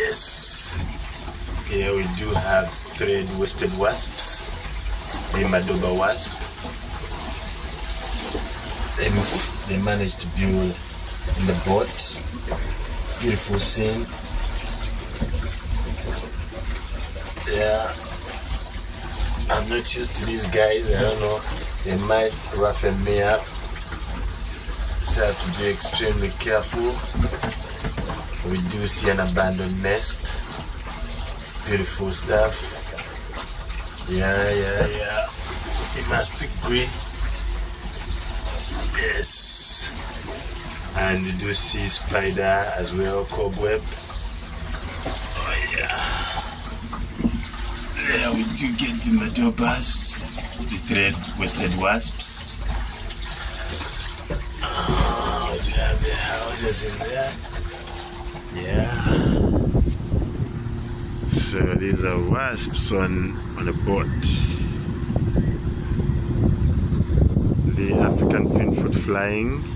Yes. Here we do have thread-waisted wasps. The Madoba wasp. They managed to build in the boat. Beautiful scene. Yeah. I'm not used to these guys. I don't know. They might roughen me up. So I have to be extremely careful. We do see an abandoned nest. Beautiful stuff. Yeah. It must agree. Yes. And we do see spider as well, cobweb. Oh yeah. There we do get the Madobas, the thread-waisted wasps. Oh, do you have the houses in there? Yeah. So these are wasps on a boat. The African finfoot flying.